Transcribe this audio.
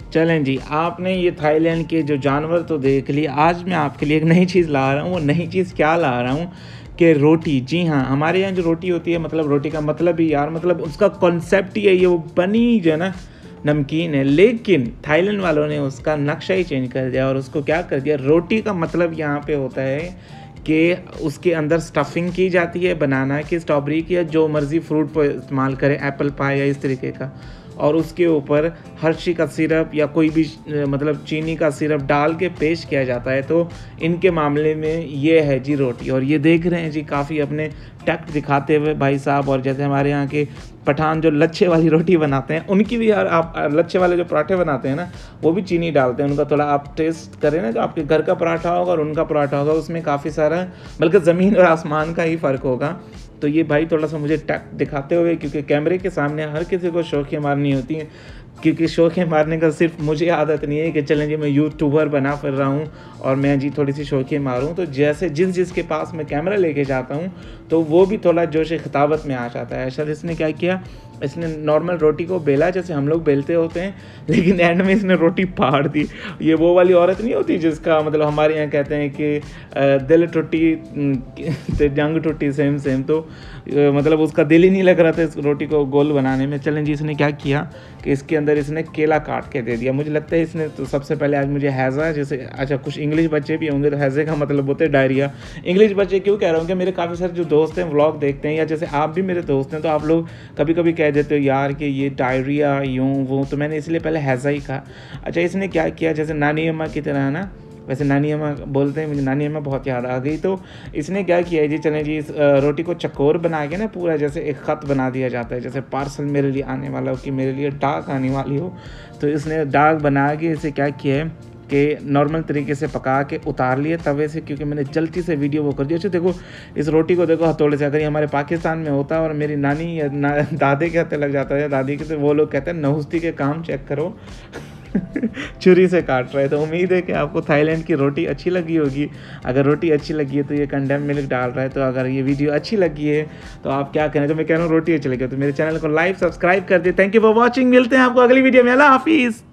चलें जी, आपने ये थाईलैंड के जो जानवर तो देख लिए। आज मैं आपके लिए एक नई चीज़ ला रहा हूँ। वो नई चीज़ क्या ला रहा हूँ कि रोटी। जी हाँ, हमारे यहाँ जो रोटी होती है, मतलब रोटी का मतलब ही यार, मतलब उसका कॉन्सेप्ट ही है ये, वो बनी जो है ना नमकीन है। लेकिन थाईलैंड वालों ने उसका नक्शा ही चेंज कर दिया और उसको क्या कर दिया, रोटी का मतलब यहाँ पे होता है कि उसके अंदर स्टफिंग की जाती है बनाना की, स्ट्रॉबेरी की, या जो मर्ज़ी फ्रूट पर इस्तेमाल करें, एप्पल पाई या इस तरीके का, और उसके ऊपर हर्शी का सिरप या कोई भी मतलब चीनी का सिरप डाल के पेश किया जाता है। तो इनके मामले में ये है जी रोटी। और ये देख रहे हैं जी काफ़ी अपने टैक्ट दिखाते हुए भाई साहब। और जैसे हमारे यहाँ के पठान जो लच्छे वाली रोटी बनाते हैं, उनकी भी यार आप लच्छे वाले जो पराठे बनाते हैं ना, वो भी चीनी डालते हैं। उनका थोड़ा आप टेस्ट करें ना, जो आपके घर का पराठा होगा और उनका पराठा होगा, उसमें काफ़ी सारा बल्कि ज़मीन और आसमान का ही फ़र्क होगा। तो ये भाई थोड़ा सा मुझे टैक्ट दिखाते हुए, क्योंकि कैमरे के सामने हर किसी को शौकियाँ मारनी होती हैं, क्योंकि शौकियाँ मारने का सिर्फ मुझे आदत नहीं है कि चलें जी मैं यूट्यूबर बना फिर रहा हूँ और मैं जी थोड़ी सी शौकियाँ मारूँ। तो जैसे जिसके पास मैं कैमरा लेके जाता हूँ तो वो भी थोड़ा जोश खिताबत में आ जाता है। शायद इसने क्या किया, इसने नॉर्मल रोटी को बेला जैसे हम लोग बेलते होते हैं, लेकिन एंड में इसने रोटी फाड़ दी। ये वो वाली औरत नहीं होती जिसका मतलब हमारे यहाँ कहते हैं कि दिल टूटी जंग टूटी सेम सेम। तो मतलब उसका दिल ही नहीं लग रहा था इस रोटी को गोल बनाने में। चलें जी, इसने क्या किया कि इसके अंदर इसने केला काट के दे दिया। मुझे लगता है इसने तो सबसे पहले आज मुझे हैज़ा, जैसे अच्छा कुछ इंग्लिश बच्चे भी होंगे तो हैज़े का मतलब होता है डायरिया। इंग्लिश बच्चे क्यों कह रहा हूँ कि मेरे काफ़ी सारे जो दोस्त हैं व्लॉग देखते हैं, या जैसे आप भी मेरे दोस्त हैं, तो आप लोग कभी कभी कह देते हो यार कि ये डायरिया यूँ वो, तो मैंने इसलिए पहले हैज़ा ही कहा। अच्छा, इसने क्या किया, जैसे नानी अम्मा की तरह है ना, वैसे नानी अम्मा बोलते हैं, मुझे नानी अम्मा बहुत याद आ गई। तो इसने क्या किया है जी, चलें जी, इस रोटी को चकोर बना के ना पूरा जैसे एक ख़त बना दिया जाता है, जैसे पार्सल मेरे लिए आने वाला हो, कि मेरे लिए डाक आने वाली हो। तो इसने डाक बना के इसे क्या किया है कि नॉर्मल तरीके से पका के उतार लिए तवे से, क्योंकि मैंने जल्दी से वीडियो वो कर दिया। अच्छा देखो इस रोटी को, देखो हथौड़े से, अगर ये हमारे पाकिस्तान में होता और मेरी नानी या दादी के हाथे लग जाता है, दादी के, तो वो लोग कहते हैं नहुस्ती के काम चेक करो छुरी से काट रहे। तो उम्मीद है कि आपको थाईलैंड की रोटी अच्छी लगी होगी। अगर रोटी अच्छी लगी है तो ये कंडेम मिल्क डाल रहा है। तो अगर ये वीडियो अच्छी लगी है तो आप क्या करें, तो मैं कह रहा हूँ रोटी अच्छी लगी तो मेरे चैनल को लाइक सब्सक्राइब कर दे। Thank you for watching. मिलते हैं आपको अगली वीडियो में। अल्लाह हाफिज़।